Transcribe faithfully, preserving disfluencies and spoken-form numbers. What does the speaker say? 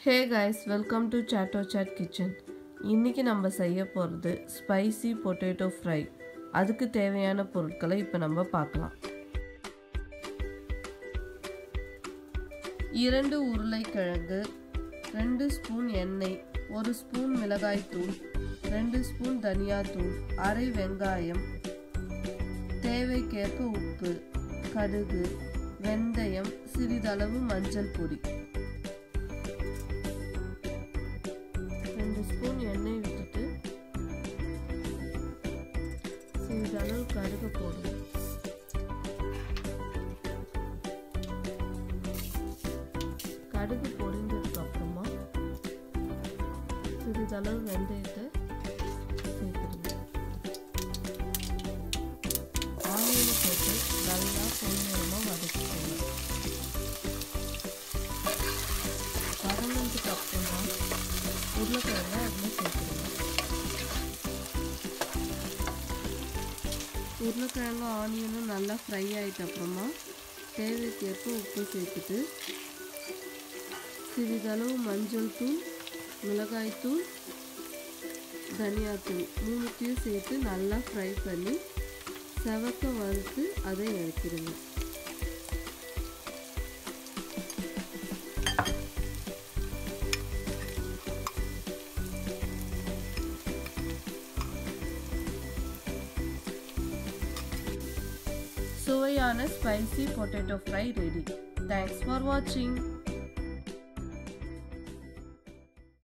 Hey guys, welcome to Chato Chat Kitchen. இன்னைக்கு நம்ம செய்ய போகிறது ஸ்பைசி பொட்டேட்டோ ஃப்ரை. அதுக்கு தேவையான பொருட்களை இப்போ நம்ம பார்க்கலாம். இரண்டு உருளைக்கிழங்கு, ரெண்டு ஸ்பூன் எண்ணெய், ஒரு ஸ்பூன் மிளகாய்த்தூள், ரெண்டு ஸ்பூன் தனியாத்தூள், அரை வெங்காயம், தேவைக்கேற்ப உப்பு, கடுகு, வெந்தயம், சிறிதளவு மஞ்சள் பொடி. ரெண்டு ஸ்பூன் எண்ணெய் விட்டுட்டு சிறிதளவு கடுகு போடுங்க. கடுகு பொரிஞ்சதுக்கு அப்புறமா சிறிதளவு வெந்தயத்தை சேர்த்துடுங்க. ஆனியனை போட்டு நல்லா பொன்னிறமா வதக்கிக்கோங்க. வதங்கினதுக்கு அப்புறமா உருளைக்கிழங்க அதில் சேர்த்துடுங்க. உருளைக்கிழங்கு ஆனியனும் நல்லா ஃப்ரை ஆகிட்ட அப்புறமா தேவைக்கேற்ப உப்பு சேர்த்துட்டு சிறிதளவு மஞ்சள் தூள், மிளகாய்த்தூள், தனியாத்தூள் மூணுத்தையும் சேர்த்து நல்லா ஃப்ரை பண்ணி செவக்க வறுத்து அதை இறக்கிடுங்க. சுவையான spicy potato fry ready. Thanks for watching.